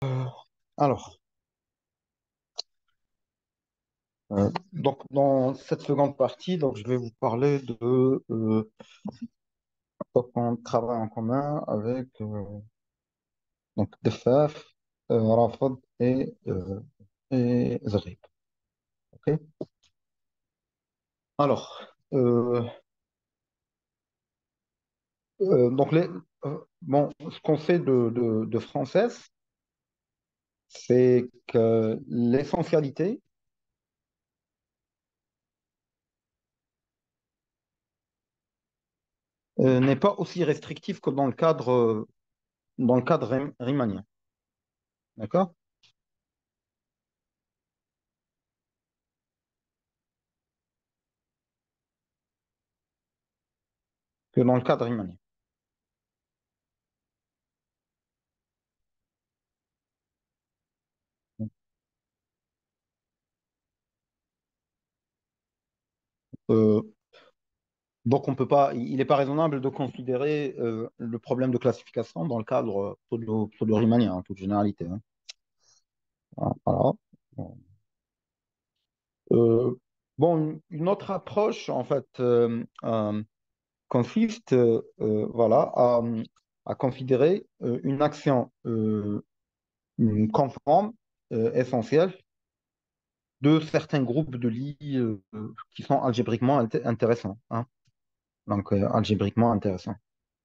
Alors, donc dans cette seconde partie, donc je vais vous parler de donc on travaille en commun avec donc DFF, Rafad et Zaghrib. Ok. Alors, donc bon, ce qu'on sait de Française, c'est que l'essentialité n'est pas aussi restrictive que dans le cadre riemanien. D'accord? Que dans le cadre riemanien. Euh, Donc, on peut pas, il n'est pas raisonnable de considérer le problème de classification dans le cadre pseudo-riemanien, en toute généralité, hein. Voilà. Bon, bon, une autre approche, en fait, consiste voilà, à considérer une action conforme, essentielle, de certains groupes de Lie qui sont algébriquement intéressants, hein. Donc, algébriquement intéressants.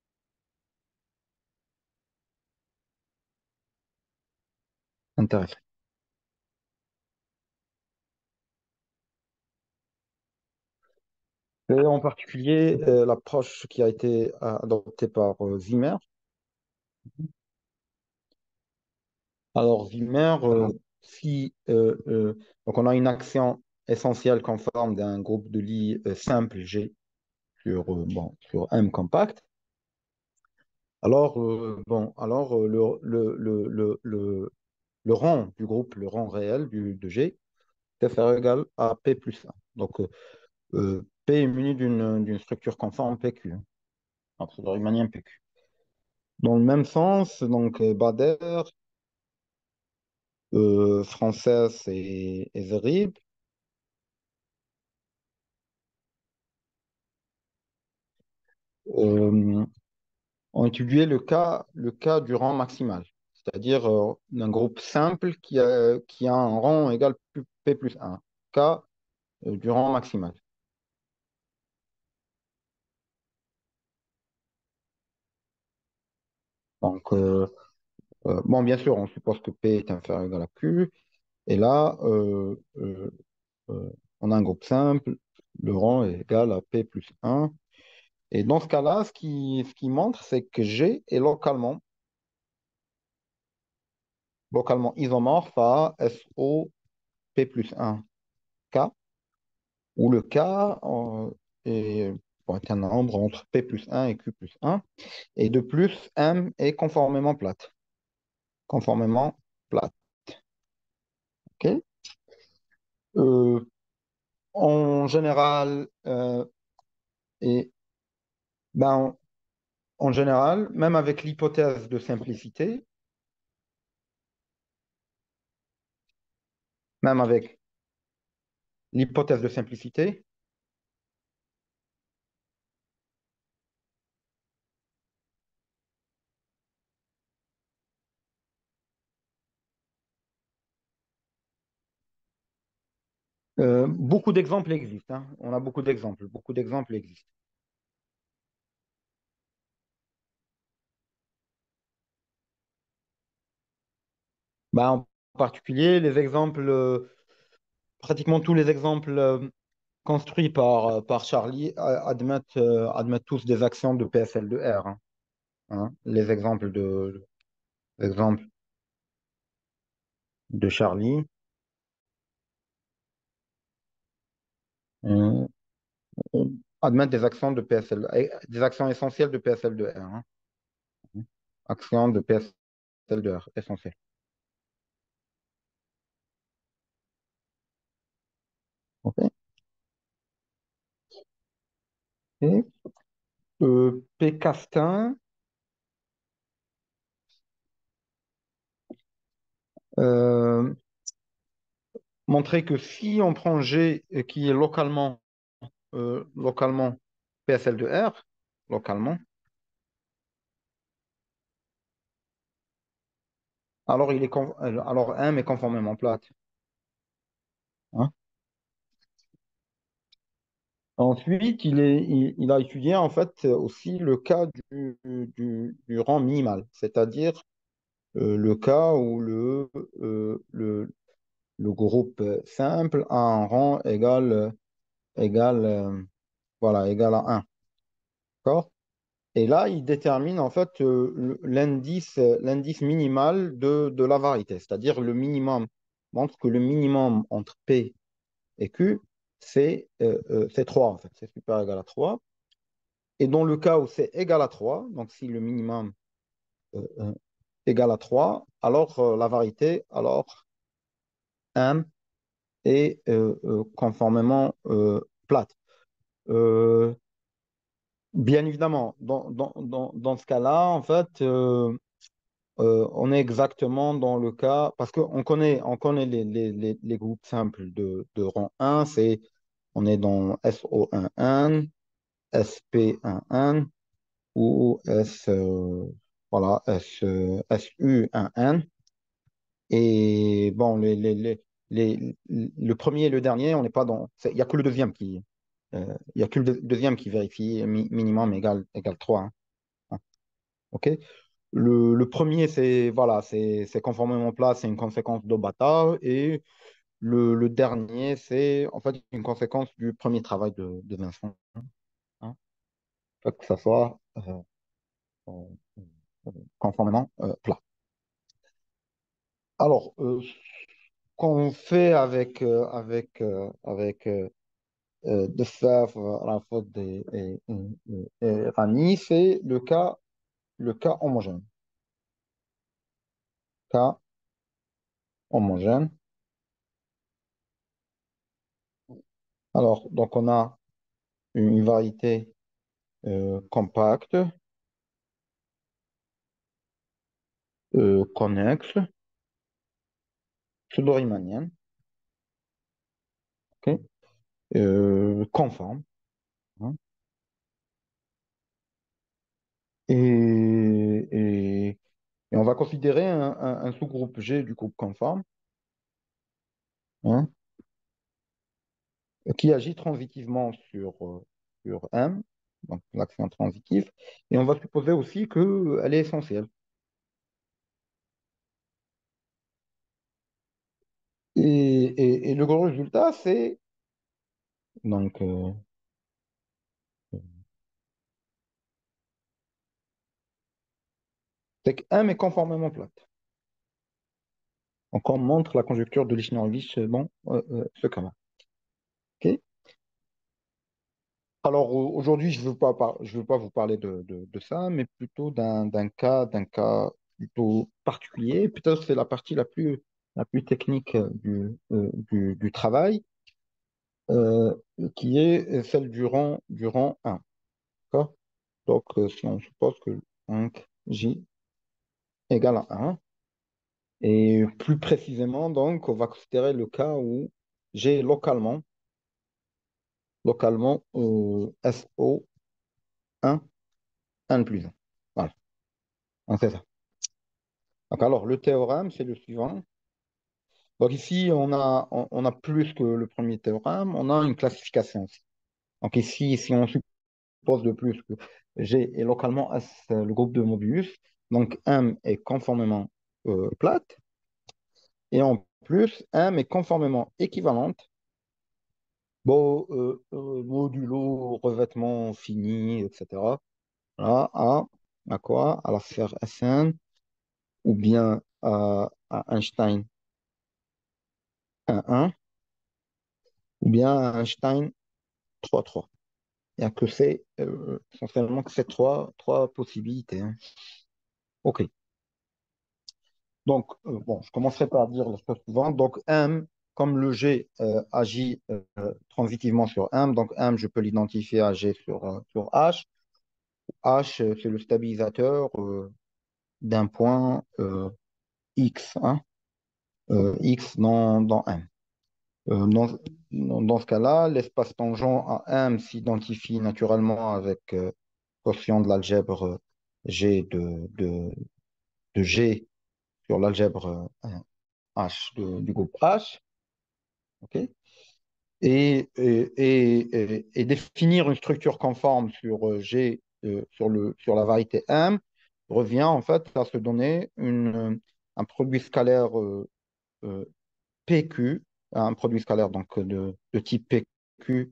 Intéressants. Et en particulier, l'approche qui a été adoptée par Zimmer. Alors, Zimmer, si donc on a une action essentielle conforme d'un groupe de Lie simple G bon, sur M compact, alors, le rang du groupe, le rang réel de G, c'est faire égal à P plus 1. Donc, P est muni d'une structure conforme PQ, hein, entre le Riemann PQ. Dans le même sens, donc Bader, Frances et Zerib euh, ont étudié le cas du rang maximal, c'est-à-dire d'un groupe simple qui a un rang égal P plus 1, cas du rang maximal. Donc, bon, bien sûr, on suppose que P est inférieur ou égal à Q, et là, euh, on a un groupe simple, le rang est égal à P plus 1. Et dans ce cas-là, ce qui montre, c'est que G est localement isomorphe à SO P plus 1 K, où le K est, bon, est un nombre entre P plus 1 et Q plus 1. Et de plus, M est conformément plate. Conformément plate. OK. Euh, En général, et, ben, en général, même avec l'hypothèse de simplicité, même avec l'hypothèse de simplicité, beaucoup d'exemples existent, hein. On a beaucoup d'exemples. Beaucoup d'exemples existent. Ben, en particulier, les exemples, pratiquement tous les exemples construits par Charlie admettent tous des actions de PSL de R, hein, hein. Les exemples de Charlie euh, admettent des actions de PSL, des actions essentielles de PSL de R, hein. Actions de PSL de R, essentielles. OK. Et, P. Castin, Euh, Montrer que si on prend G qui est localement PSL de R, localement, alors, alors M est conformément plate. Hein. Ensuite, il a étudié en fait aussi le cas du rang minimal, c'est-à-dire le cas où le groupe simple a un rang égal, voilà, égal à un. D'accord? Et là, il détermine en fait l'indice minimal de la variété, c'est-à-dire le minimum. Montre que le minimum entre P et Q, c'est 3 en fait, c'est supérieur ou égal à 3. Et dans le cas où c'est égal à 3, donc si le minimum égal à 3, alors la variété, alors M est conformément plate. Euh, Bien évidemment, dans ce cas-là, en fait, on est exactement dans le cas, parce qu'on connaît les groupes simples de rang 1, on est dans SO11, SP11 ou voilà, SU11. Et bon, le premier et le dernier, on n'est pas dans. Il n'y a que le deuxième il y a que le deuxième qui vérifie minimum égal 3. Hein. Hein. OK? Le premier, voilà, c'est conformément plat, c'est une conséquence de bâtard. Et le dernier, c'est en fait une conséquence du premier travail de Vincent. Hein. Faut que ça soit euh, conformément plat. Alors, ce qu'on fait avec de Favre, Rafod et Rani, c'est le cas homogène. Cas homogène. Alors, donc on a une variété compacte, connexe, pseudo-riemannienne, ok, conforme. Hein. Et on va considérer un sous-groupe G du groupe conforme, hein, qui agit transitivement sur M, donc l'action transitive, et on va supposer aussi qu'elle est essentielle. Et le gros résultat, donc, c'est que M est conformément plate. Donc, on montre la conjecture de Lichner-Illich, bon, ce cas-là. Ok. Alors aujourd'hui, je veux pas vous parler de ça, mais plutôt d'un cas plutôt particulier. Peut-être c'est la partie la plus technique du travail, euh, qui est celle du rang 1. D'accord. Donc, si on suppose que 5 J égale à 1, et plus précisément, donc, on va considérer le cas où G est localement SO1, 1 plus 1. Voilà, donc c'est ça. Donc, alors, le théorème, c'est le suivant. Donc, ici, on a plus que le premier théorème, on a une classification aussi. Donc, ici, si on suppose de plus que G est localement S, le groupe de Mobius, donc M est conformément plate, et en plus, M est conformément équivalente, bon, modulo revêtement fini, etc., voilà, à quoi? À la sphère SN, ou bien à Einstein 1,1, ou bien à Einstein 3,3. Il n'y a que essentiellement que ces trois possibilités. Hein. OK. Donc, bon, je commencerai par dire la chose suivante. Donc, M, comme le G agit transitivement sur M, donc M, je peux l'identifier à G sur H. H, c'est le stabilisateur d'un point X. Hein. X dans M. Euh, dans, dans ce cas-là, l'espace tangent à M s'identifie naturellement avec quotient de l'algèbre G de G sur l'algèbre H du groupe H. Ok. Et définir une structure conforme sur G, sur la variété M, revient en fait à se donner un produit scalaire euh, PQ, un produit scalaire donc de type PQ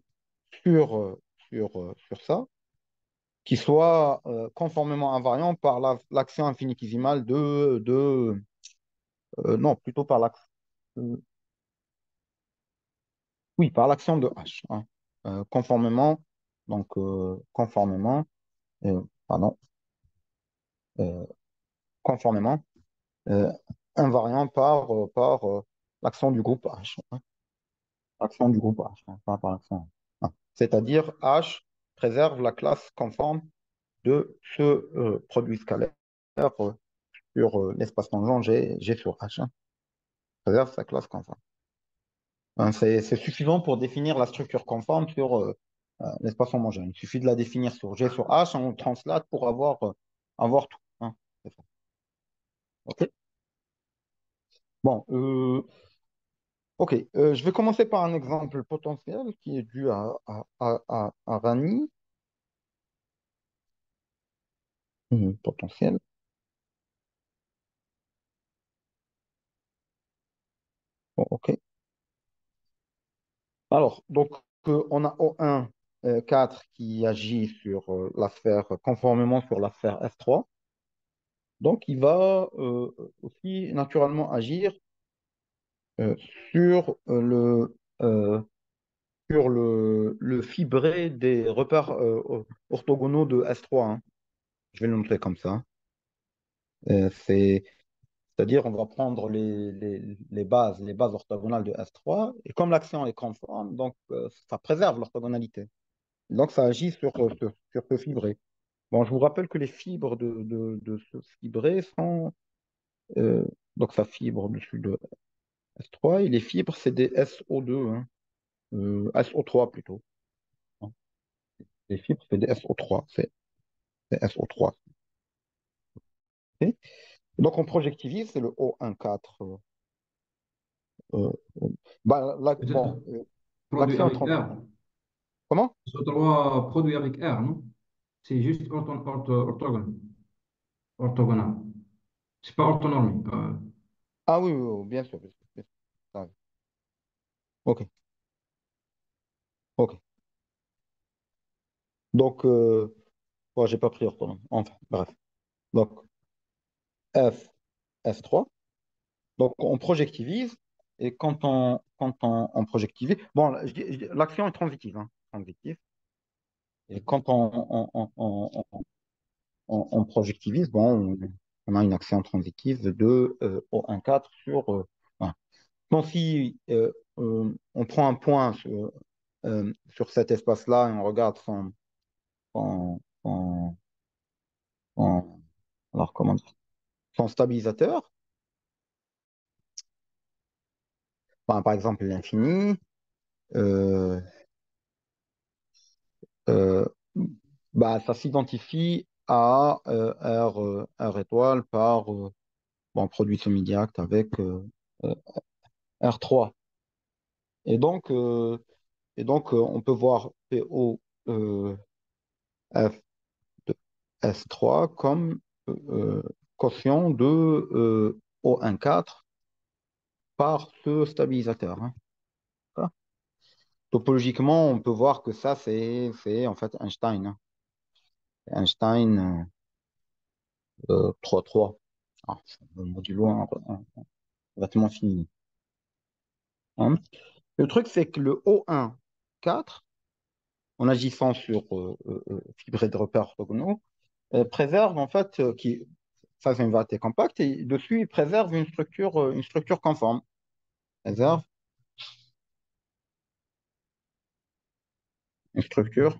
sur ça, qui soit conformément invariant par l'action infinitésimale non, plutôt par euh, oui, par l'action de H, hein. Conformément, conformément, pardon, euh, conformément, euh, invariant par l'action du groupe H, hein. L'action du groupe H, hein, pas par l'action. Hein. C'est-à-dire H préserve la classe conforme de ce produit scalaire sur l'espace tangent G sur H, hein. Préserve sa classe conforme. Hein, c'est suffisant pour définir la structure conforme sur l'espace homogène. Il suffit de la définir sur G sur H, on translate pour avoir tout, hein. C'est ça. OK? Bon, OK. Je vais commencer par un exemple potentiel qui est dû à Rani. Potentiel. Bon, OK. Alors, donc, on a O1 4 qui agit sur la sphère, conformément sur la sphère S3. Donc, il va aussi naturellement agir euh, sur le fibré des repères orthogonaux de S3, hein. Je vais le montrer comme ça. C'est-à-dire, on va prendre les bases orthogonales de S3, et comme l'action est conforme, donc ça préserve l'orthogonalité. Donc, ça agit sur ce fibré. Bon, je vous rappelle que les fibres de ce fibré sont, euh, donc ça fibre au-dessus de S3, et les fibres, c'est des SO2, hein, SO3 plutôt, hein. Les fibres, c'est des SO3, c'est SO3. Ok. Donc, en projectivise, c'est le O14. Euh, euh, bon, Peut-être produit l'action est avec transitive. R. Comment? Ce droit produit avec R, non? C'est juste orthogonal. C'est pas orthonormé. Ah oui, oui, oui, bien sûr, bien sûr, bien sûr. Ah oui. Ok, ok. Donc, bon, j'ai pas pris orthogonal. Enfin, bref. Donc, F, S3. Donc, on projectivise. Et on projectivise, bon, l'action est transitive, hein, transitive. Et quand on projectivise, bon, on a une action transitive de O14 sur. Voilà. Donc, si on prend un point sur cet espace-là et on regarde son, son- son- alors, comment dire, son stabilisateur, ben, par exemple l'infini, euh, euh, bah, ça s'identifie à R étoile par bon, produit semi-direct avec euh, R3. Et donc, euh, on peut voir PO F de S3 comme euh, quotient de O14 par ce stabilisateur, hein. D'accord. Topologiquement, on peut voir que ça, c'est en fait Einstein, hein. Einstein 3,3. Ah, c'est un modulo relativement fini, hein. Le truc, c'est que le O1,4, en agissant sur fibré de repères orthogonaux, préserve en fait, ça c'est une variété compacte, et dessus, il préserve une structure conforme. Préserve une structure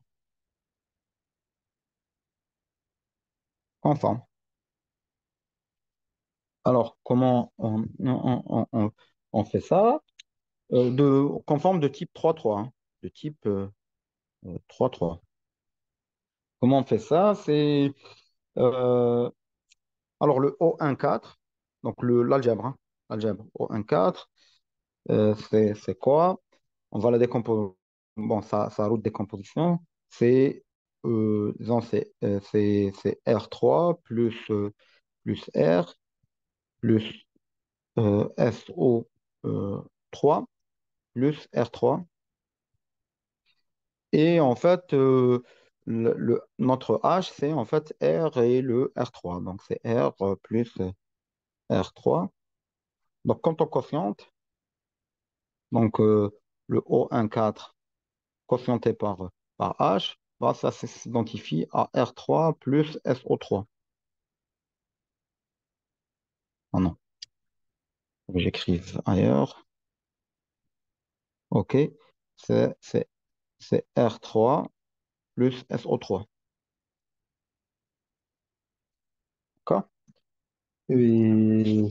conforme. Alors, comment on fait ça conforme de type 3-3, hein, de type 3-3. Comment on fait ça? Euh, alors le O1-4, donc l'algèbre, hein, l'algèbre O1-4, c'est quoi? On va la décomposer. Bon, ça route de décomposition, disons, c'est R3 plus R plus SO3 plus R3. Et en fait, notre H, c'est en fait R et le R3. Donc, c'est R plus R3. Donc, quand on quotiente, donc le O14 quotienté par H, bah, ça s'identifie à R3 plus SO3. Ah non, faut que j'écrive ailleurs. OK. C'est c'est- c'est R3 plus SO3. D'accord? Et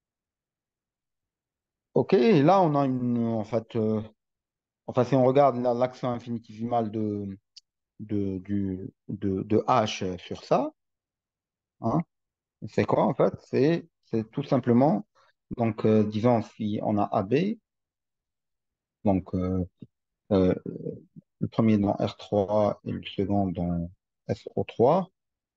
OK, et là, on a en fait, enfin, si on regarde l'action infinitivale de H sur ça, hein, c'est quoi en fait? C'est tout simplement, donc disons si on a AB, donc euh, le premier dans R3 et le second dans SO3,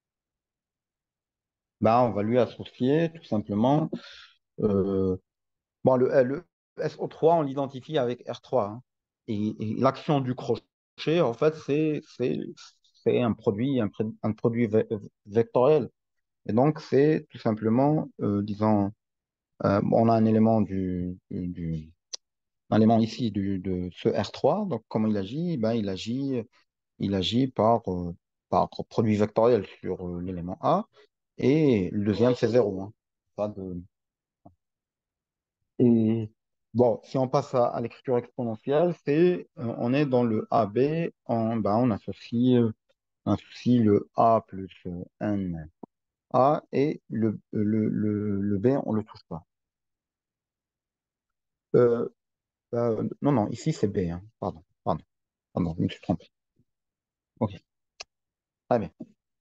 ben, on va lui associer tout simplement, euh, bon, le SO3, on l'identifie avec R3, hein. Et l'action du crochet, en fait, c'est un produit vectoriel. Et donc, c'est tout simplement, disons, on a un élément un élément ici de ce R3. Donc, comment il agit? Ben, il agit par produit vectoriel sur l'élément A. Et le deuxième, c'est zéro, hein. Pas de... Et bon, si on passe à l'écriture exponentielle, on est dans le AB, ben, on associe le A plus N A et le B, on ne le touche pas. Euh, non, non, ici c'est B, hein. Pardon, je me suis trompé. Ok, très bien.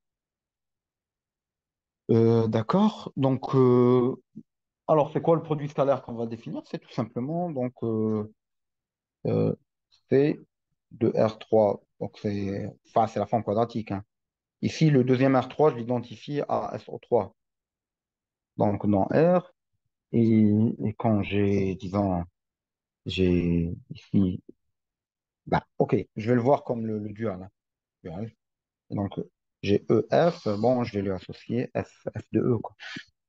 D'accord, donc, alors c'est quoi le produit scalaire qu'on va définir? C'est tout simplement, donc, euh, c'est de R3, donc enfin, c'est la forme quadratique, hein. Ici, le deuxième R3, je l'identifie à SO3, donc dans R, et quand disons, j'ai ici, bah, ok, je vais le voir comme le dual, hein. Dual. Donc, j'ai EF, bon, je vais lui associer F de E, quoi.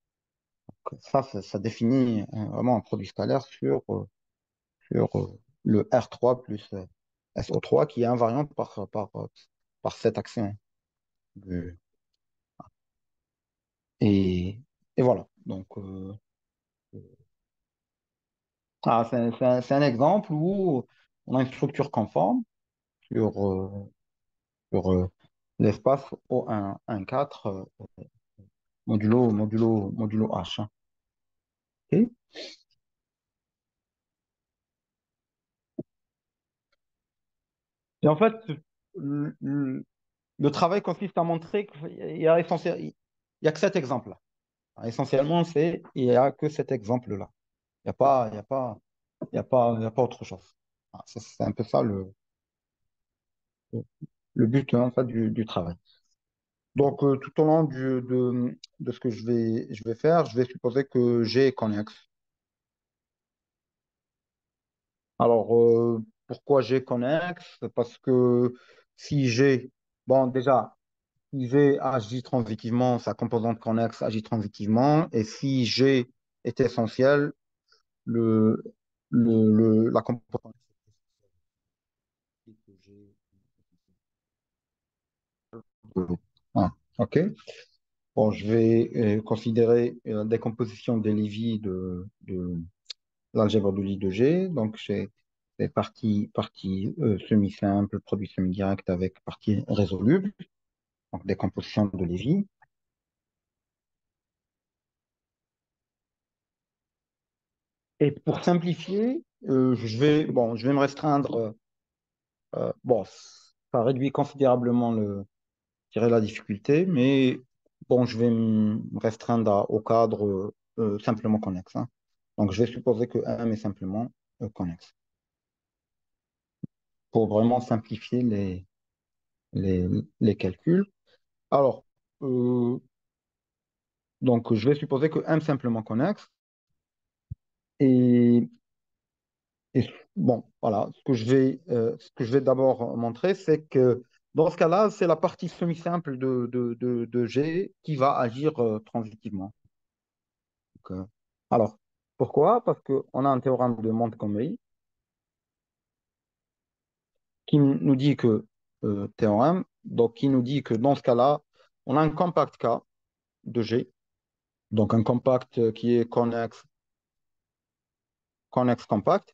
Ça définit vraiment un produit scalaire sur le R3 plus SO3 qui est invariant par cette action. Euh, Et, et voilà. Donc, c'est un exemple où on a une structure conforme sur l'espace O14 modulo H, hein. Ok. Et en fait, le, le- le travail consiste à montrer il y a que cet exemple-là. Essentiellement, il n'y a que cet exemple-là. Il n'y a pas, il y a pas, il y a pas autre chose. C'est un peu ça le but en fait, du travail. Donc, tout au long de ce que je vais faire, je vais supposer que G est connexe. Alors, pourquoi G est connexe? Parce que si G, bon, déjà, si G agit transitivement, sa composante connexe agit transitivement, et si G est essentiel, le, la composante de G. Ah, OK. Bon, je vais considérer la décomposition des Lévy de l'algèbre de Lie de G. Donc, j'ai des parties semi-simples, produit semi-direct avec partie résoluble. Donc, décomposition de Lévy. Et pour simplifier, je vais me restreindre. Bon, ça réduit considérablement je dirais la difficulté, mais bon, je vais me restreindre au cadre simplement connexe, hein. Donc, je vais supposer que M est simplement connexe pour vraiment simplifier les, les calculs. Alors, euh, donc, je vais supposer que M est simplement connexe. Et, et bon, voilà, ce que je vais d'abord montrer, c'est que dans ce cas-là, c'est la partie semi-simple de G qui va agir transitivement. Donc, alors, pourquoi? Parce qu'on a un théorème de Montgomery qui nous dit que, théorème, donc qui nous dit que dans ce cas-là, on a un compact K de G, donc un compact qui est connexe, connexe compact,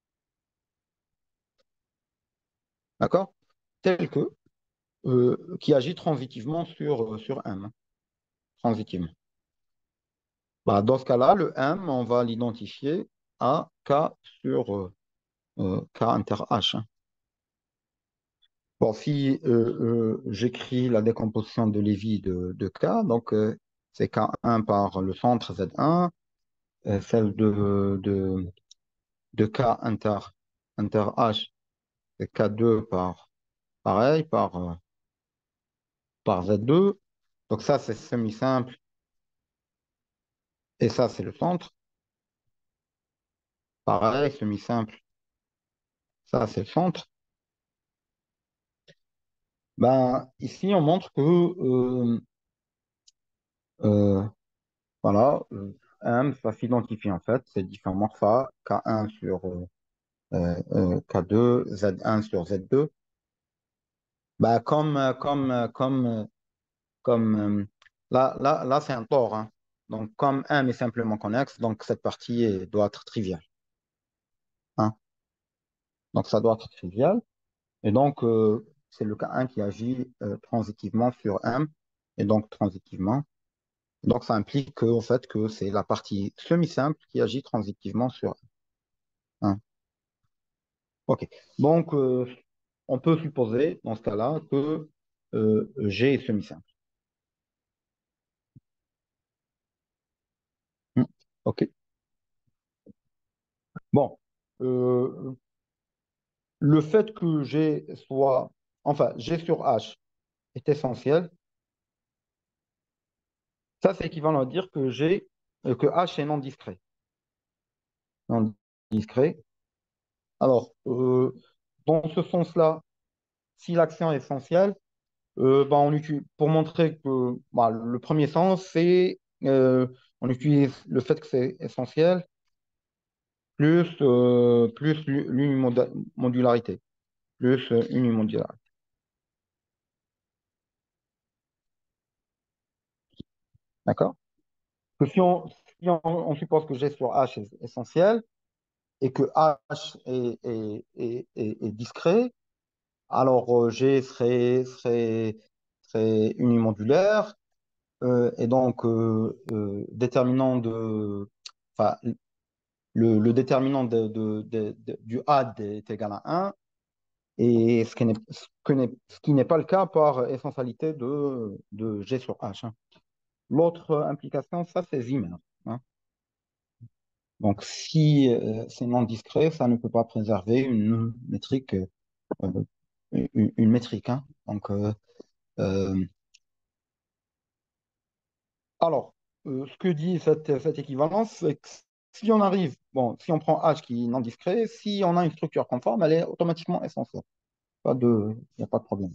d'accord? Tel que, qui agit transitivement sur M, transitivement. Bah, dans ce cas-là, le M, on va l'identifier à K sur K inter H, hein. Bon, si j'écris la décomposition de Lévy de K, donc c'est K1 par le centre Z1, celle de K inter H, c'est K2 par, pareil, par Z2. Donc ça, c'est semi-simple, et ça, c'est le centre. Pareil, semi-simple, ça, c'est le centre. Ben, ici, on montre que euh, voilà, M, ça s'identifie en fait, c'est différents morpha, K1 sur K2, Z1 sur Z2. Bah, comme là c'est un tort, hein. Donc, comme M est simplement connexe, donc cette partie doit être triviale, hein. Donc, ça doit être trivial. Et donc, c'est le cas 1 qui agit transitivement sur M, et donc transitivement. Donc, ça implique que, en fait, que c'est la partie semi-simple qui agit transitivement sur M, hein. OK. Donc, on peut supposer, dans ce cas-là, que G est semi-simple. Hmm. OK. Bon. Euh, le fait que G soit, enfin, G sur H est essentiel, ça, c'est équivalent à dire que que H est non discret. Non discret. Alors, dans ce sens-là, si l'action est essentielle, ben, pour montrer que bah, le premier sens, c'est on utilise le fait que c'est essentiel plus l'unimodularité. Plus unimodularité. D'accord? Que si on suppose que G sur H est essentiel et que H est discret, alors G serait unimodulaire, et donc déterminant enfin, le déterminant du AD est égal à 1, et ce qui n'est pas le cas par essentialité de G sur H, hein. L'autre implication, ça, c'est Zimmer, hein. Donc, si c'est non discret, ça ne peut pas préserver une métrique, euh, une métrique, hein. Donc, euh, alors, ce que dit cette équivalence, c'est que si on arrive, bon, si on prend H qui est non discret, si on a une structure conforme, elle est automatiquement essentielle. Il n'y a pas de problème.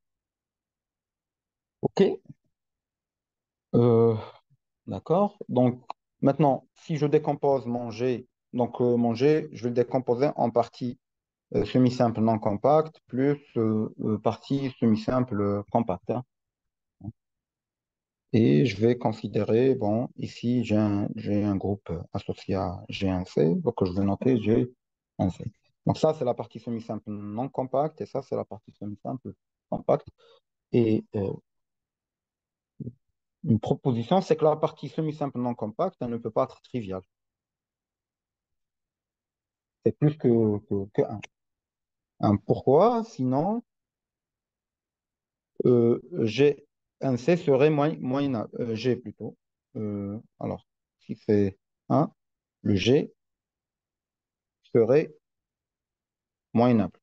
OK, euh, d'accord. Donc, maintenant, si je décompose mon G, donc mon G, je vais le décomposer en parties semi-simple non compact plus partie semi-simple compacte, hein. Et je vais considérer, bon, ici j'ai un groupe associé à G1C, donc je vais noter G1C. Donc ça, c'est la partie semi-simple non compacte et ça, c'est la partie semi-simple compacte. Et une proposition, c'est que la partie semi-simple non compacte, elle ne peut pas être triviale. c'est plus que 1. Pourquoi? Sinon, G, un C serait moyenable. G plutôt. Alors, si c'est 1, le G serait moyenable.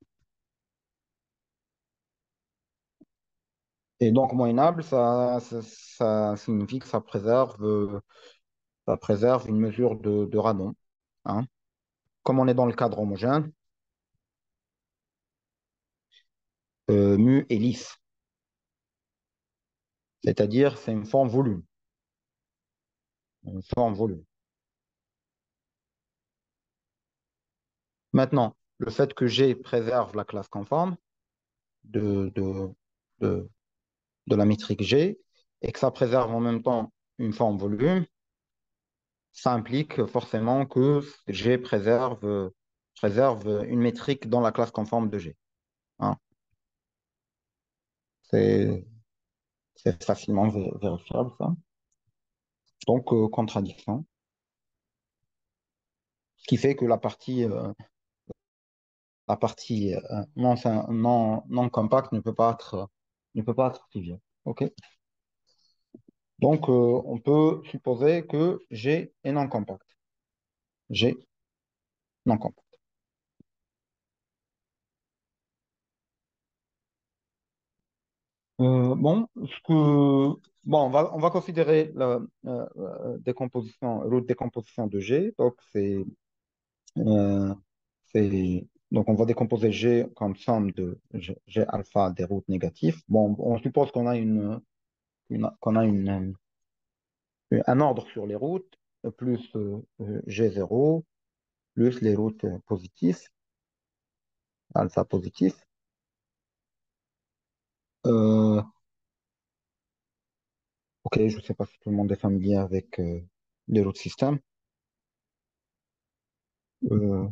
Et donc, moyenable, ça signifie que ça préserve une mesure de radon. Hein. Comme on est dans le cadre homogène, mu est lisse, c'est-à-dire c'est une forme volume. Une forme volume. Maintenant, le fait que G préserve la classe conforme de, de, de, de la métrique G et que ça préserve en même temps une forme volume, ça implique forcément que G préserve une métrique dans la classe conforme de G. Hein. C'est, c'est facilement vérifiable, ça. Donc, contradiction. Ce qui fait que la partie non compacte ne peut pas être triviale. OK? Donc, on peut supposer que G est non compact. G non compact. Bon, on va considérer la route décomposition de G. Euh, donc, on va décomposer G comme somme de G alpha des routes négatives. Bon, on suppose qu'on a un ordre sur les routes, plus G0, plus les routes positives, alpha positif. Euh, ok, je ne sais pas si tout le monde est familier avec les routes système. Euh,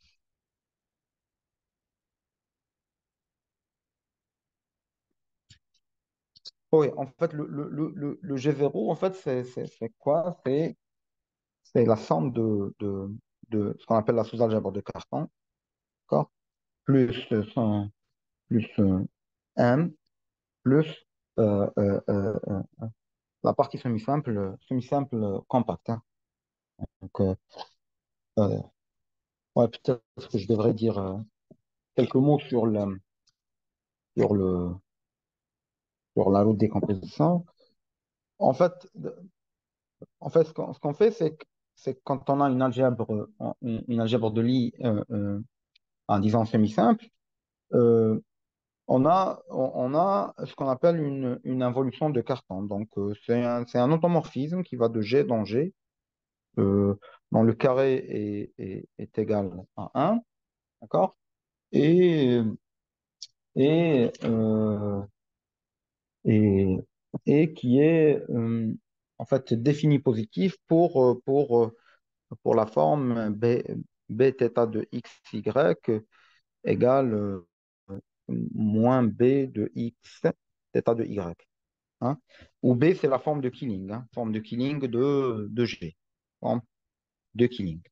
oui, en fait, le G0, en fait, c'est quoi? C'est la somme de ce qu'on appelle la sous-algèbre de Cartan, d'accord? Plus, plus M, plus euh, euh, euh, euh, la partie semi-simple compacte. Hein. Donc, euh, ouais, peut-être que je devrais dire quelques mots sur le, sur la route décomposition. En fait, ce qu'on fait, c'est que quand on a une algèbre de Lie, en disant semi-simple, euh, on a ce qu'on appelle une involution de Cartan. Donc, c'est un automorphisme qui va de G dans G, euh, dont le carré est égal à 1, d'accord? Et, et, euh, et, et qui est en fait défini positif pour la forme b θ de xy égale moins b de x θ de y. Hein. Où b, c'est la forme de Killing, hein, forme de Killing de G. Forme de Killing.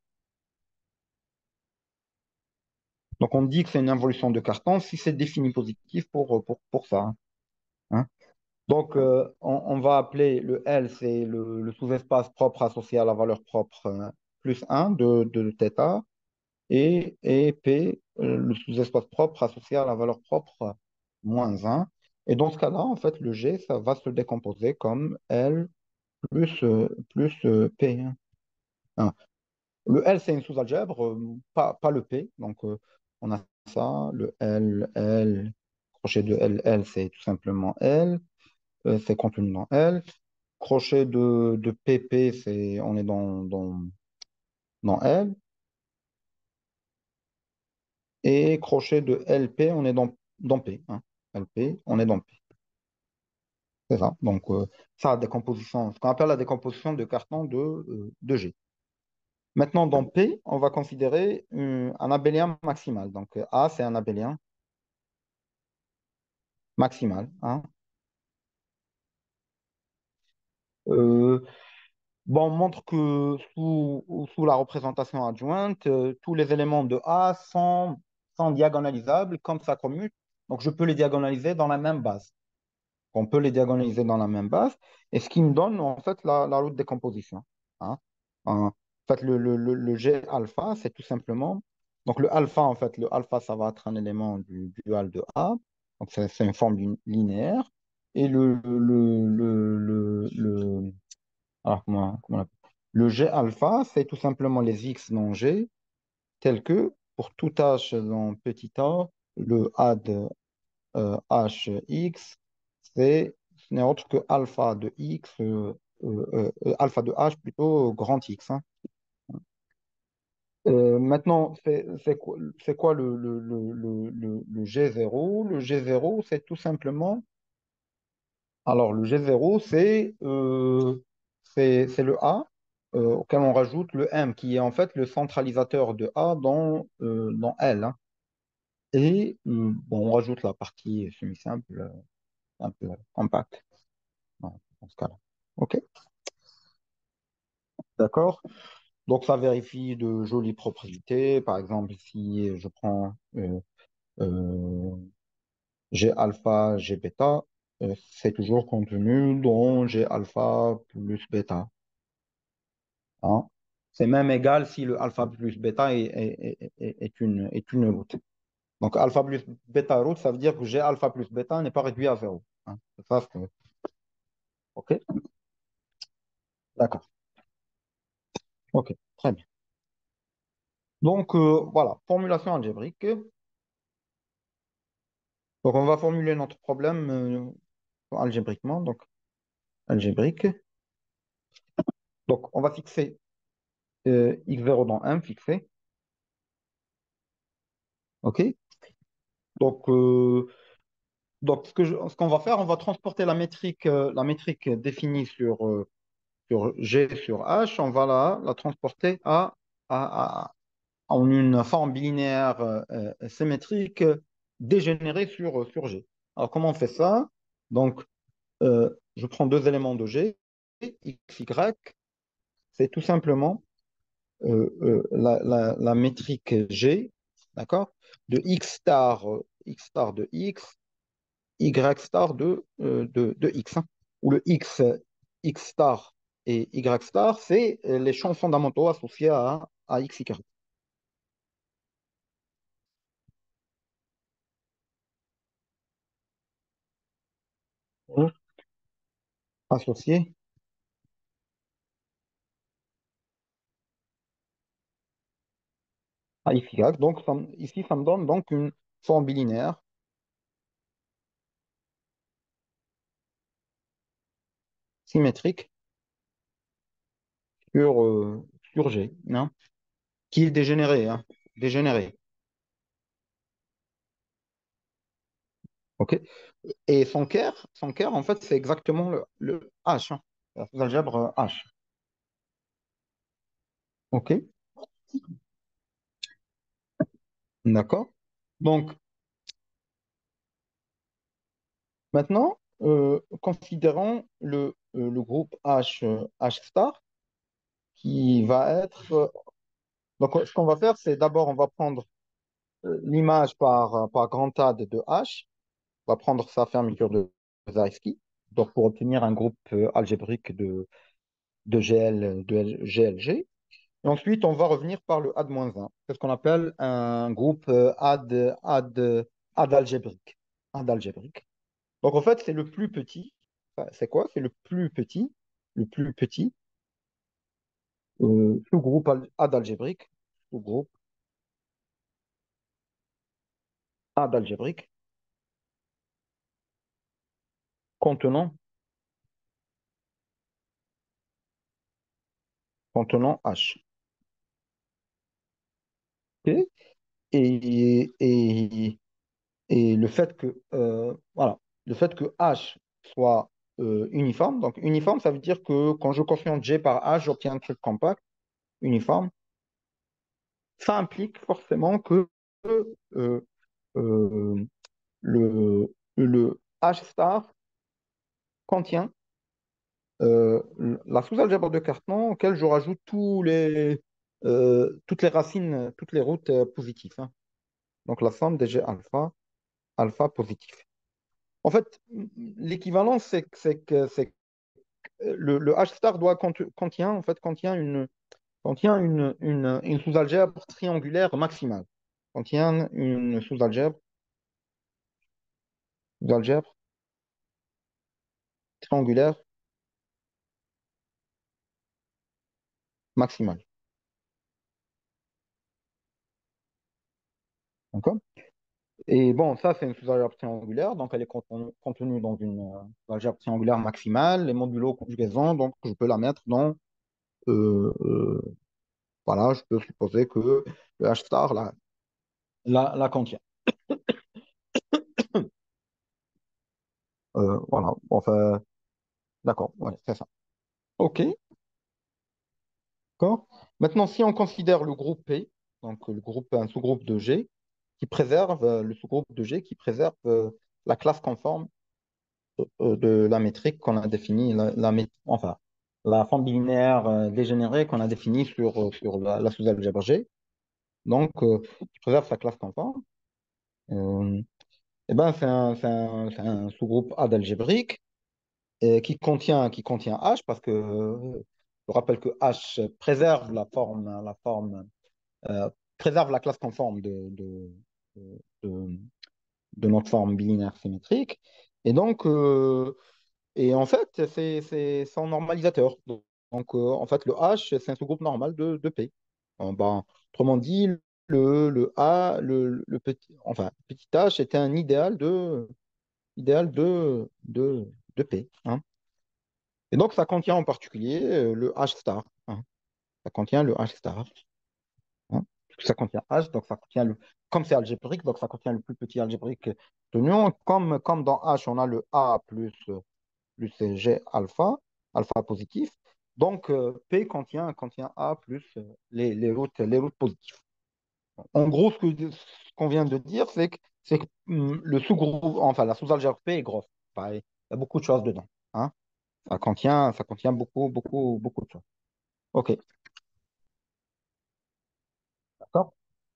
Donc on dit que c'est une involution de Cartan si c'est défini positif pour ça. Hein. Hein. Donc on va appeler le L, c'est le sous-espace propre associé à la valeur propre plus 1 de θ. Et P, le sous-espace propre associé à la valeur propre moins 1. Et dans ce cas-là, en fait, le G, ça va se décomposer comme L plus P. Hein. Le L, c'est une sous-algèbre, pas le P. Donc, on a ça, le L, crochet de L, c'est tout simplement L, c'est contenu dans L. Crochet de PP, on est dans L. Et crochet de LP, on est dans P. Hein. LP, on est dans P. C'est ça. Donc, ça, décomposition, ce qu'on appelle la décomposition de carton de G. Maintenant, dans P, on va considérer un abélien maximal. Donc, A, c'est un abélien maximal. Hein. Euh, Bon, on montre que sous la représentation adjointe, tous les éléments de A sont diagonalisables comme ça commute. Donc, je peux les diagonaliser dans la même base. On peut les diagonaliser dans la même base. Et ce qui me donne, en fait, la route de décomposition. Hein. En fait, le G alpha, c'est tout simplement. Donc, le alpha, en fait, le alpha, ça va être un élément du dual de A. Donc, c'est une forme linéaire. Et alors, comment on appelle? Le G alpha, c'est tout simplement les X dans G, tels que pour tout H dans petit a, le A de Hx, ce n'est autre que alpha de X, alpha de H plutôt grand X. Hein. Maintenant, c'est quoi le G0? Le G0, c'est tout simplement. Alors, le G0, c'est le A auquel on rajoute le M, qui est en fait le centralisateur de A dans L. Hein. Et bon, on rajoute la partie semi-simple, un peu compacte dans ce cas-là. OK, d'accord? Donc, ça vérifie de jolies propriétés. Par exemple, si je prends euh, G alpha, G bêta, c'est toujours contenu dans G alpha plus bêta. Hein. C'est même égal si le alpha plus bêta est une route. Donc, alpha plus bêta route, ça veut dire que G alpha plus bêta n'est pas réduit à zéro. Hein. C'est ça, OK? D'accord. OK, très bien. Donc, voilà, formulation algébrique. Donc, on va formuler notre problème algébriquement. Donc, algébrique. Donc, on va fixer x0 dans 1, fixé. OK? Donc, ce qu'on va faire, on va transporter la métrique définie sur G sur H, on va la transporter à- en une forme binaire symétrique dégénérée sur G. Alors, comment on fait ça? Donc, je prends deux éléments de G, x, y, c'est tout simplement la métrique G, d'accord, de x star de x, y star de x, hein, où le x star et y star, c'est les champs fondamentaux associés à x, y. Oh. Associés à x, y. Donc, ici, ça me donne donc une forme bilinéaire symétrique sur G, hein, qui est dégénéré, hein, dégénéré. OK? Et son cœur, en fait, c'est exactement le H, hein, l'algèbre H. OK? D'accord? Donc, maintenant, considérons le groupe H, H star, qui va être. Donc, ce qu'on va faire, c'est d'abord, on va prendre l'image par grand A de H, on va prendre sa fermeture de Zariski, donc pour obtenir un groupe algébrique de GLG. Et ensuite, on va revenir par le A-1. C'est ce qu'on appelle un groupe ad algébrique. Ad algébrique. Donc, en fait, c'est le plus petit. Enfin, c'est quoi? C'est le plus petit sous-groupe ad algébrique, sous-groupe ad algébrique contenant, contenant H. Ok. Et, et le fait que, voilà, le fait que H soit uniforme, donc uniforme, ça veut dire que quand je quotiente G par H, j'obtiens un truc compact, uniforme. Ça implique forcément que euh, euh, le H star contient euh, la sous-algèbre de Cartan auquel je rajoute toutes les racines, toutes les routes positives, hein. Donc la somme des G alpha, alpha positif. En fait, l'équivalence, c'est que le H star contient, en fait, contient une sous-algèbre triangulaire maximale. Contient une sous-algèbre triangulaire maximale. D'accord? Et bon, ça, c'est une sous-algèbre triangulaire, donc elle est contenue dans une sous-algèbre triangulaire maximale, les modulo conjugaison, donc je peux la mettre dans, euh, euh, voilà, je peux supposer que le H star la contient. Voilà, enfin, d'accord, ouais, c'est ça. OK, d'accord. Maintenant, si on considère le groupe P, donc un sous-groupe de G, le sous-groupe de G qui préserve la classe conforme de la métrique qu'on a définie, enfin, la forme bilinéaire dégénérée qu'on a définie sur la sous-algèbre G, donc qui préserve sa classe conforme. Euh, eh ben, c'est un sous-groupe A d'algébrique qui contient H parce que je rappelle que H euh, préserve la classe conforme de, de notre forme bilinéaire symétrique. Et donc, et en fait, c'est son normalisateur. Donc, en fait, le H, c'est un sous-groupe normal de P. Ben, autrement dit, le petit, enfin, petit h était un idéal de P, hein. Et donc, ça contient en particulier le H star, hein. Ça contient le H star, hein. Ça contient H, donc ça contient comme c'est algébrique, donc ça contient le plus petit algébrique de Lyon. Comme dans H, on a le A plus G alpha, alpha positif. Donc, P contient A plus les routes positives. En gros, ce qu'on vient de dire, c'est que le sous-groupe, enfin, la sous-algèbre P est grosse. Enfin, il y a beaucoup de choses dedans, hein. Ça contient beaucoup, beaucoup, beaucoup de choses. OK, d'accord.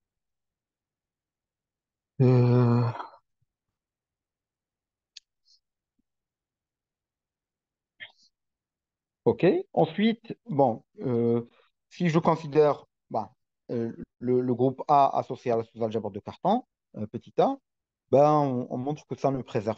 Euh, OK. Ensuite, bon, si je considère bah, le groupe A associé à la sous-algèbre de Cartan, petit a, ben, on montre que ça ne préserve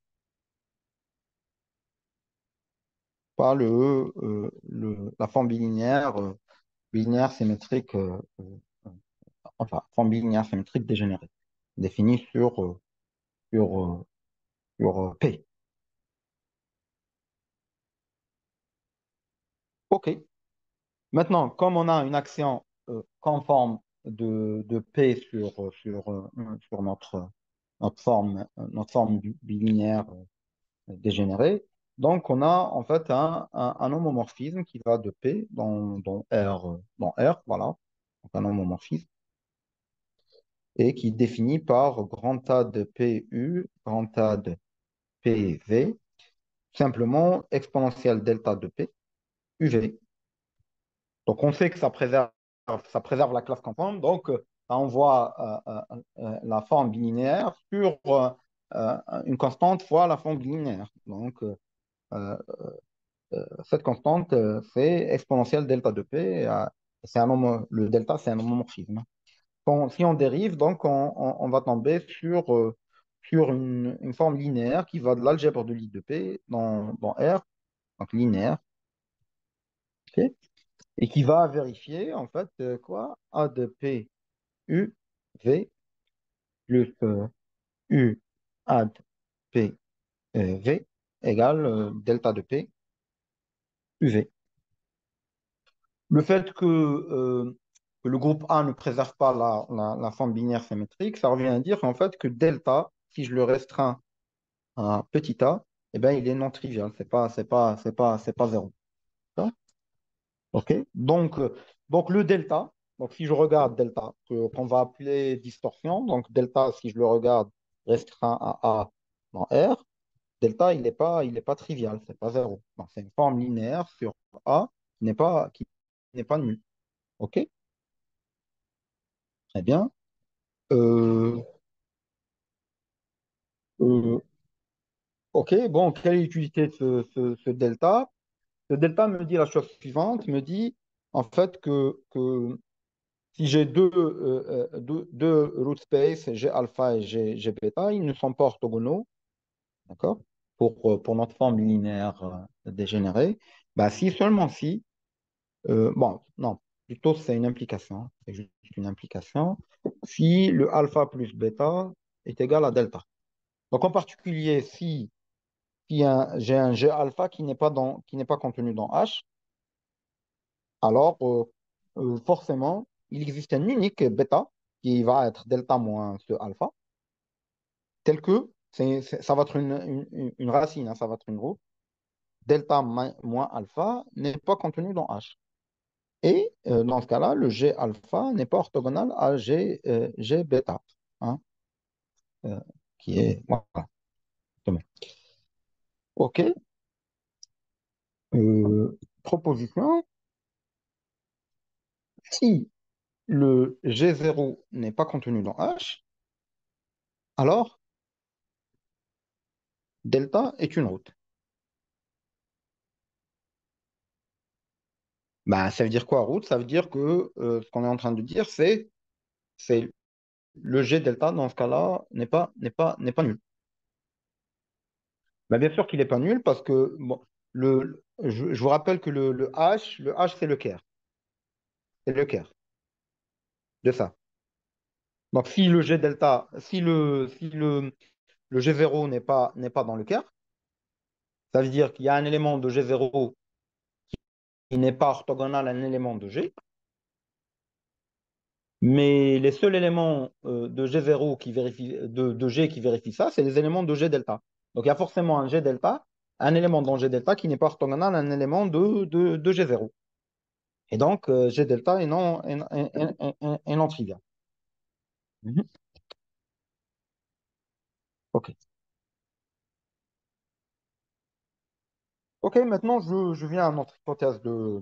pas la forme bilinéaire symétrique, enfin, forme bilinéaire symétrique dégénérée, définie sur, P. OK. Maintenant, comme on a une action conforme de P sur notre forme bilinéaire dégénérée, donc on a en fait un homomorphisme qui va de P dans R, voilà, donc un homomorphisme, et qui est défini par grand A de PU, grand A de PV, simplement exponentielle delta de P, UV. Donc, on sait que ça préserve la classe conforme. Donc, ça envoie la forme bilinéaire sur une constante fois la forme bilinéaire. Donc, euh, cette constante, c'est exponentielle delta de P. Le delta, c'est un homomorphisme. Si on dérive, donc, on va tomber sur une forme linéaire qui va de l'algèbre de Lie de P dans R, donc linéaire, ok, et qui va vérifier, en fait, quoi? A de P U V plus U ad P V égale delta de P UV. Le fait que le groupe A ne préserve pas la forme binaire symétrique, ça revient à dire en fait que delta, si je le restreins à petit a, eh ben, il est non trivial, c'est pas zéro. D'accord. OK? Donc le delta, donc si je regarde delta, qu'on va appeler distorsion, donc delta, si je le regarde restreint à A dans R, delta, il est pas trivial, c'est pas zéro. Donc, c'est une forme linéaire sur A qui n'est pas nulle. OK? Très bien. Euh, euh, OK, bon, quelle est l'utilité de ce delta? Ce delta me dit la chose suivante, me dit en fait que si j'ai deux root space, G alpha et G bêta, ils ne sont pas orthogonaux, d'accord? Pour notre forme linéaire dégénérée. Bah, si, seulement si, bon, non, plutôt c'est une implication, hein, c'est juste une implication, si le alpha plus bêta est égal à delta. Donc en particulier, si j'ai un G alpha qui n'est pas contenu dans H, alors forcément, il existe un unique bêta qui va être delta moins ce alpha, tel que ça va être une racine, hein, ça va être une roue. Delta moins alpha n'est pas contenu dans H. Et dans ce cas-là, le G alpha n'est pas orthogonal à G bêta, hein, euh, qui est. Voilà, exactement. OK. Proposition. Si le G0 n'est pas contenu dans H, alors delta est une route. Bah, ça veut dire quoi, route? Ça veut dire que ce qu'on est en train de dire, c'est le G delta dans ce cas-là n'est pas nul. Bah, bien sûr qu'il n'est pas nul parce que bon, je vous rappelle que le H c'est le Caire. C'est le Caire de ça. Donc si le G delta, si le G0 n'est pas dans le Caire, ça veut dire qu'il y a un élément de G0 qui n'est pas orthogonal à un élément de G. Mais les seuls éléments de G0 de G qui vérifient ça, c'est les éléments de G delta. Donc il y a forcément un G delta, un élément dans G delta qui n'est pas orthogonal à un élément de G0. Et donc G delta est non trivial. Mhm. OK. OK, maintenant je viens à notre hypothèse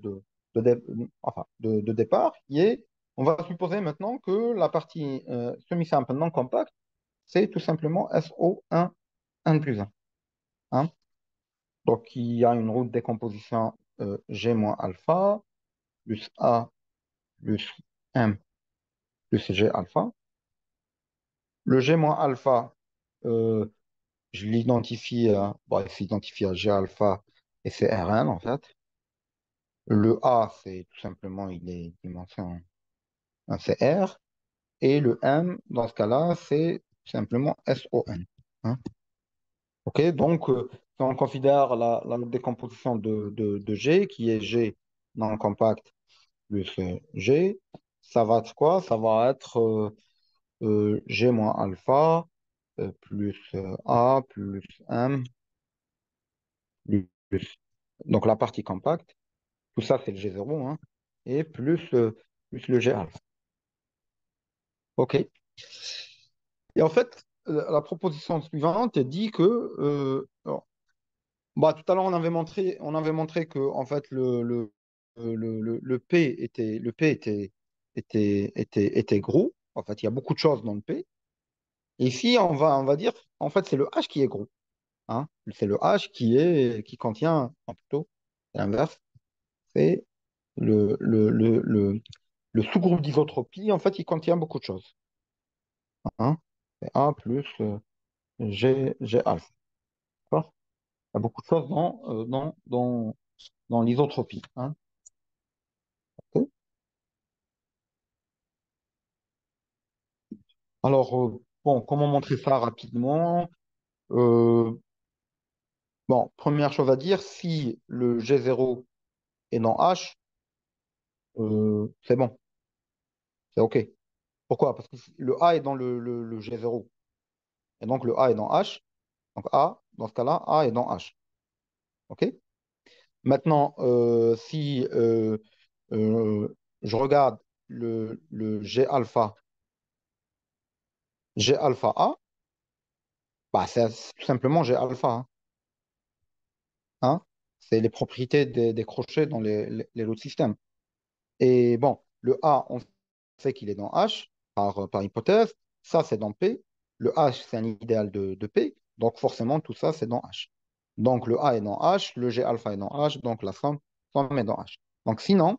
de départ, qui est, on va supposer maintenant que la partie semi-simple non compacte, c'est tout simplement SO1, 1 plus 1. Hein. Donc, il y a une route de décomposition G moins alpha plus A plus M plus G alpha. Le G moins alpha, euh, je l'identifie, bon, il s'identifie à G alpha et c'est Rn en fait. Le A, c'est tout simplement, il est dimension un CR. Et le M, dans ce cas-là, c'est tout simplement SON. Hein. OK, donc, si on considère la décomposition de G, qui est G non compact plus G, ça va être quoi? Ça va être G moins alpha plus A plus M donc la partie compacte, tout ça c'est le G0, hein, et plus le G alpha. OK. Et en fait, la proposition suivante dit que alors, bah, tout à l'heure on avait montré que en fait le P était gros. En fait, il y a beaucoup de choses dans le P. Et ici, on va dire, en fait, c'est le H qui est gros. Hein. C'est le H qui contient, plutôt, c'est l'inverse, c'est le sous-groupe d'isotropie, en fait, il contient beaucoup de choses. Hein. C'est A plus G alpha. D'accord. Il y a beaucoup de choses dans l'isotropie. Hein. Ok. Alors, bon, comment montrer ça rapidement? Euh, bon, première chose à dire, si le G0 est dans H, c'est bon, c'est OK. Pourquoi? Parce que le A est dans le G0. Et donc le A est dans H. Donc A, dans ce cas-là, A est dans H. OK? Maintenant, si euh, je regarde le G alpha A, bah, c'est tout simplement G alpha. Hein. C'est les propriétés des crochets dans les lots de système. Et bon, le A, on sait qu'il est dans H par hypothèse. Ça, c'est dans P. Le H, c'est un idéal de P. Donc, forcément, tout ça, c'est dans H. Donc, le A est dans H, le G alpha est dans H, donc la somme est dans H. Donc, sinon,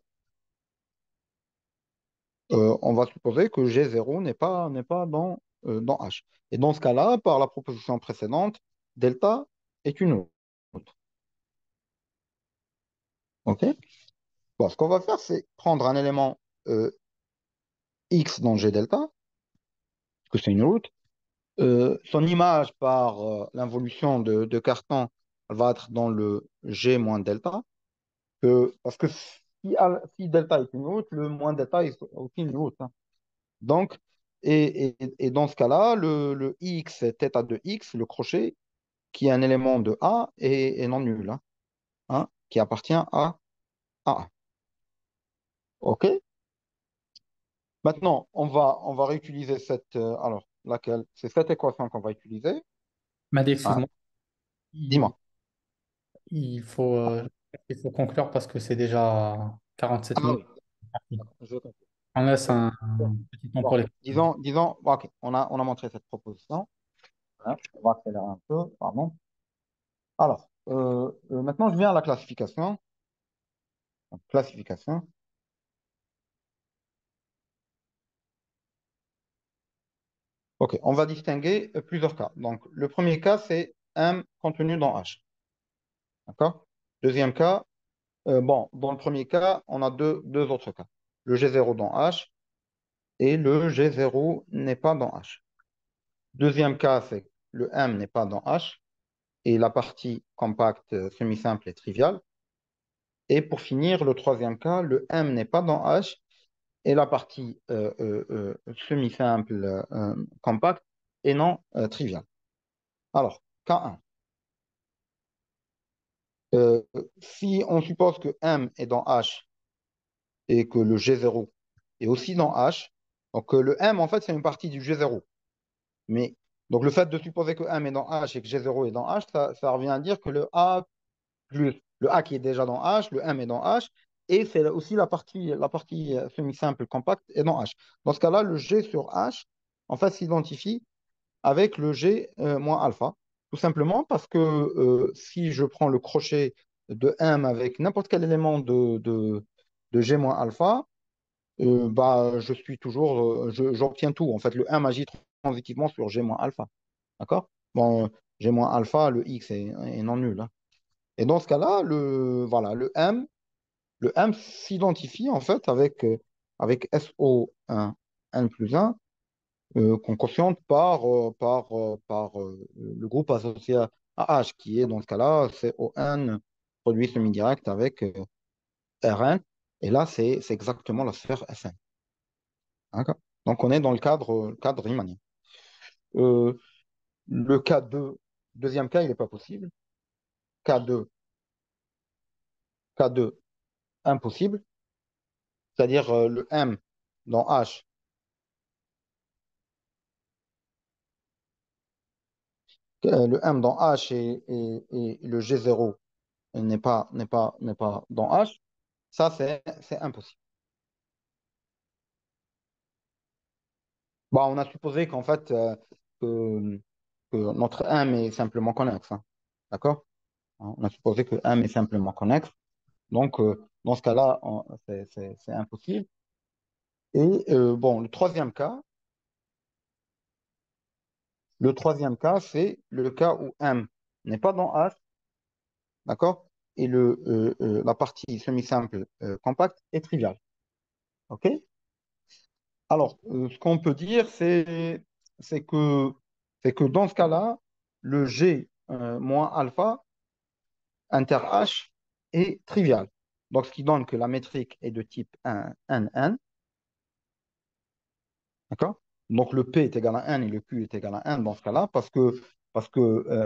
on va supposer que G0 n'est pas dans H. Et dans ce cas-là, par la proposition précédente, delta est une autre. OK? Bon, ce qu'on va faire, c'est prendre un élément euh, X dans G delta, que c'est une route. Son image par l'involution de Cartan elle va être dans le G moins delta, parce que si delta est une route, le moins delta est aussi une route, hein. Donc, et dans ce cas-là, le X θ de X, le crochet, qui est un élément de A, est non nul, hein, qui appartient à A. OK? Maintenant, on va réutiliser alors, laquelle? C'est cette équation qu'on va utiliser, Madi, hein. excuse-moi. Il, Dis-moi. il faut, euh, il faut conclure parce que c'est déjà 47 Ah minutes. oui, d'accord, je comprends. On laisse OK. Bon, un petit temps pour bon, les questions. disons, bon, OK, on a montré cette proposition, hein. On va accélérer un peu, pardon. Alors, maintenant, je viens à la classification. Donc, classification. OK, on va distinguer plusieurs cas. Donc, le premier cas, c'est M contenu dans H. D'accord? Deuxième cas, bon, dans le premier cas, on a deux autres cas. Le G0 dans H et le G0 n'est pas dans H. Deuxième cas, c'est le M n'est pas dans H et la partie compacte semi-simple est triviale. Et pour finir, le troisième cas, le M n'est pas dans H et la partie semi-simple compacte est non triviale. Alors, cas 1. Euh, Si on suppose que M est dans H et que le G0 est aussi dans H, donc le M, en fait, c'est une partie du G0. Mais donc le fait de supposer que M est dans H et que G0 est dans H, ça revient à dire que plus le A qui est déjà dans H, le M est dans H, et c'est aussi la partie semi-simple compacte est dans H. Dans ce cas-là, le G sur H, en fait, s'identifie avec le G moins alpha, tout simplement parce que si je prends le crochet de M avec n'importe quel élément de G moins alpha, bah, j'obtiens tout. En fait, le M agit transitivement sur G moins alpha. D'accord? Bon, G moins alpha, le X est non nul, hein. Et dans ce cas-là, voilà, le M s'identifie en fait avec SO1 N plus 1 qu'on quotiente par le groupe associé à H, qui est dans ce cas-là CON produit semi-direct avec Rn. Et là, c'est exactement la sphère Sn. D'accord. Donc, on est dans le cadre riemanien. Euh, le cas 2, deuxième cas, il n'est pas possible. Cas 2, K2, impossible. C'est-à-dire le M dans H, le M dans H et le G0 n'est pas dans H. Ça, c'est impossible. Bon, on a supposé qu'en fait, que, que notre M est simplement connexe, hein. D'accord? On a supposé que M est simplement connexe. Donc, dans ce cas-là, c'est impossible. Et bon, le troisième cas, c'est le cas où M n'est pas dans H, d'accord? Et la partie semi-simple compacte est triviale. OK? Alors, ce qu'on peut dire, c'est que, c'est que dans ce cas-là, le G moins alpha inter H est trivial. Donc, ce qui donne que la métrique est de type 1, N, N. D'accord? Donc, le P est égal à N et le Q est égal à N dans ce cas-là, parce que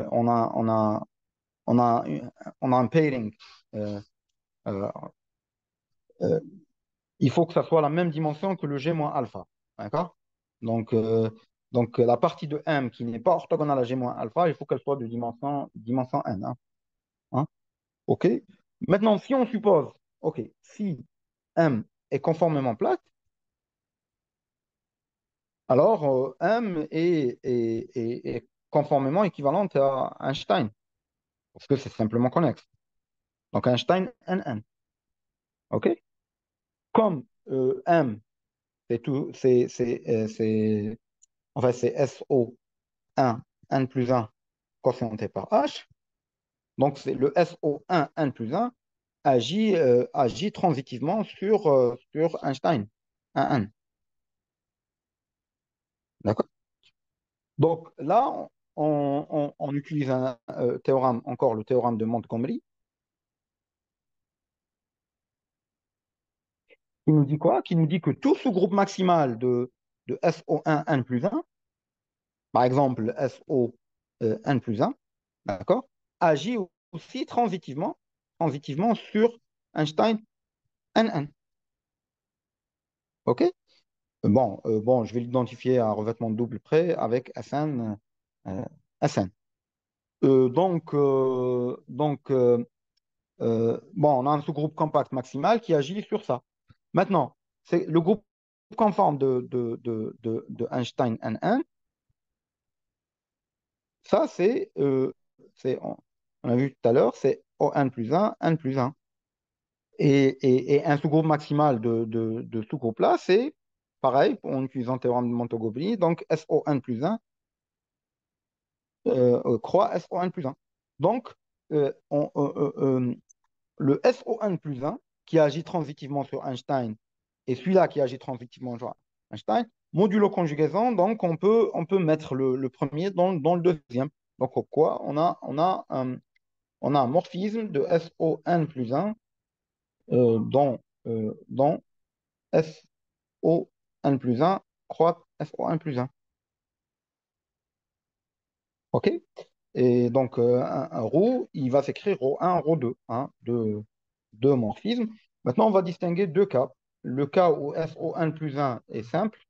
on a un pairing. euh, euh, euh, il faut que ça soit la même dimension que le G moins alpha. D'accord? Donc, la partie de M qui n'est pas orthogonale à G moins alpha, il faut qu'elle soit de dimension N, hein. Hein? OK? Maintenant, si on suppose, OK, si M est conformément plate, alors M est conformément équivalente à Einstein, parce que c'est simplement connexe. Donc Einstein, NN. OK? Comme M, c'est tout, enfin, c'est SO1, N plus 1, quotienté par H. Donc c'est le SO1, N plus 1 agit transitivement sur Einstein, 1N. D'accord? Donc là, on utilise un théorème, encore le théorème de Montgomery, qui nous dit quoi? Qui nous dit que tout sous-groupe maximal de SO1 N plus 1, par exemple SO N plus 1, d'accord, agit aussi transitivement sur Einstein NN. OK? Bon, je vais l'identifier à revêtement double près avec euh, SN. Bon, on a un sous-groupe compact maximal qui agit sur ça. Maintenant, c'est le groupe conforme de Einstein NN. Ça, on a vu tout à l'heure, c'est ON plus 1, N plus 1. Et un sous-groupe maximal de ce groupe-là, c'est pareil, en utilisant le théorème de Montgomery, donc SON plus 1 croix SON plus 1. Donc, le SON plus 1, qui agit transitivement sur Einstein, et celui-là qui agit transitivement sur Einstein, modulo conjugaison, donc on peut mettre le premier dans le deuxième. Donc, quoi? On a un morphisme de SON plus 1 dans SON plus 1 croix SON plus 1. OK? Et donc, un ρ, il va s'écrire ρ1, ρ2, hein, deux morphismes. Maintenant, on va distinguer deux cas. Le cas où SON plus 1 est simple,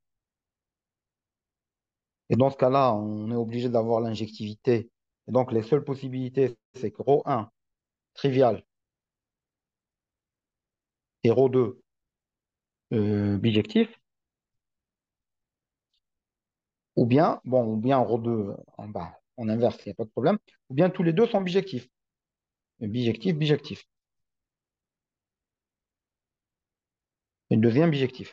et dans ce cas-là, on est obligé d'avoir l'injectivité. Et donc, les seules possibilités, c'est que ρ1 trivial et ρ2 bijectif, ou bien ρ2 en bas, en inverse, il n'y a pas de problème, ou bien tous les deux sont bijectifs. Bijectif, bijectif. Et le deuxième bijectif.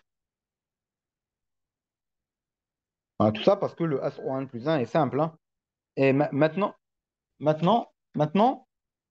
Voilà, tout ça parce que le SO1 plus 1 est simple, hein. Et maintenant,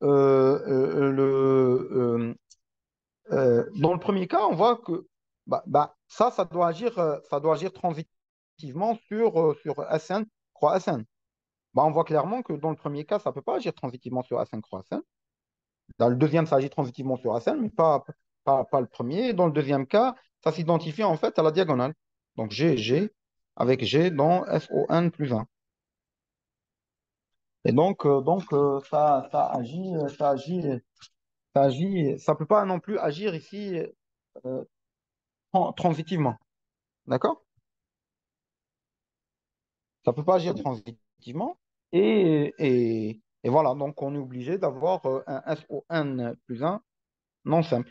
dans le premier cas, on voit que ça doit agir transitivement sur SN, croix SN. On voit clairement que dans le premier cas, ça ne peut pas agir transitivement sur SN, croix SN. Dans le deuxième, ça agit transitivement sur SN, mais pas le premier. Dans le deuxième cas, ça s'identifie en fait à la diagonale. Donc G avec G dans SON plus 1. Et donc, ça peut pas non plus agir ici euh, transitivement. D'accord? Ça peut pas agir transitivement. Et voilà, donc on est obligé d'avoir un SON plus 1 non simple.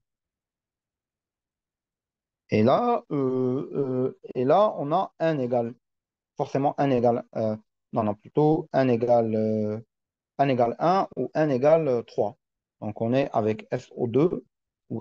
Et là, on a un égal, forcément un égal, non, non, plutôt un égale 1 ou un égale 3. Donc on est avec SO2 ou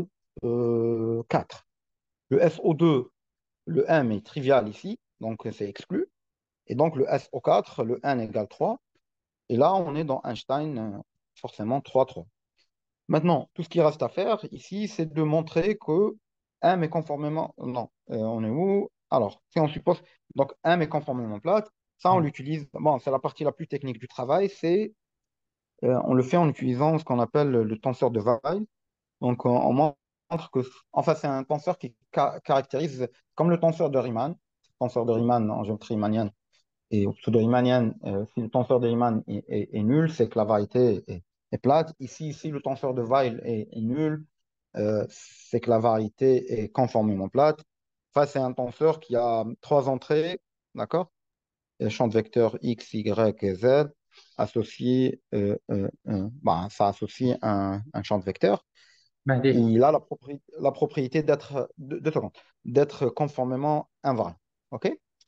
SO4. Le SO2, le M est trivial ici, donc c'est exclu. Et donc le SO4, le N égale 3. Et là, on est dans Einstein, forcément 3, 3. Maintenant, tout ce qui reste à faire ici, c'est de montrer que M est conformément. Non, on est où? Alors, si on suppose. Donc, M est conformément plate, ça, on l'utilise. Bon, c'est la partie la plus technique du travail. On le fait en utilisant ce qu'on appelle le tenseur de Weil. Donc, on montre que. Enfin, c'est un tenseur qui caractérise comme le tenseur de Riemann. Le tenseur de Riemann en géométrie riemannienne et au pseudo-riemannienne, si le tenseur de Riemann est nul, c'est que la variété est plate. Ici, si le tenseur de Weil est nul, c'est que la variété est conformément plate. Enfin, c'est un tenseur qui a trois entrées, d'accord? Et champ de vecteurs x, y et z. associer, ça associe un champ de vecteur. Mahdi, Il a la propriété d'être, deux secondes, d'être conformément invariant. OK?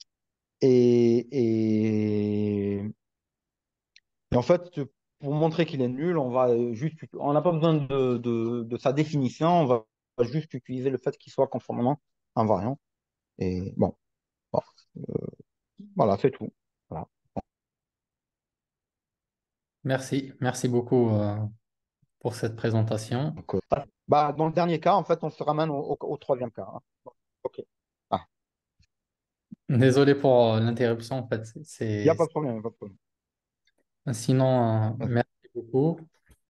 Et, et en fait, pour montrer qu'il est nul, on n'a pas besoin de sa définition, on va juste utiliser le fait qu'il soit conformément invariant. Et bon, voilà, c'est tout. Voilà. merci beaucoup pour cette présentation. Donc, dans le dernier cas, en fait, on se ramène au troisième cas, hein. OK. Ah, Désolé pour l'interruption, en fait. il n'y a pas de problème, il n'y a pas de problème. Sinon, Merci. merci beaucoup.